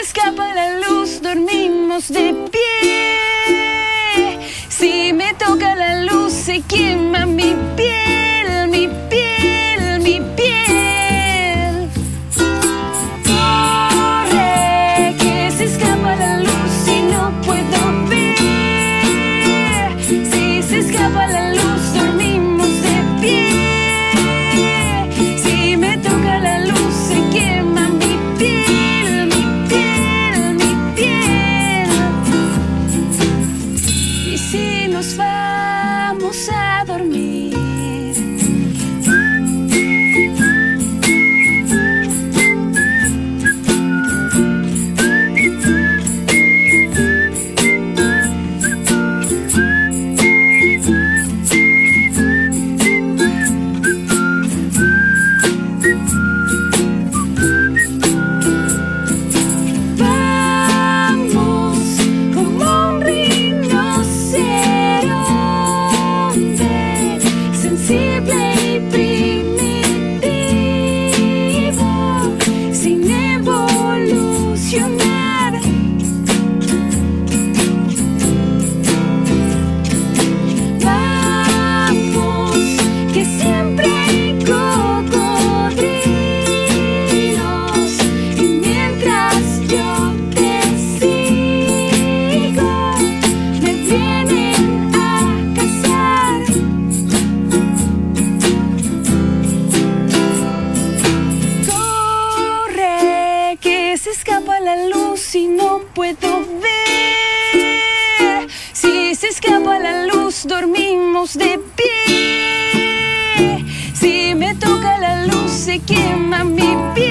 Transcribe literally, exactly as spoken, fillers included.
escapa la luz, dormimos de pie. Si me toca la luz, se quema mi piel, mi piel, mi piel. Corre, que se escapa la luz y no puedo ver. Si se escapa la luz, dormimos de pie. Si me toca la luz, se quema mi piel, mi piel, mi piel. Y si nos vamos a dormir, se escapa la luz y no puedo ver. Si se escapa la luz, dormimos de pie. Si me toca la luz, se quema mi piel.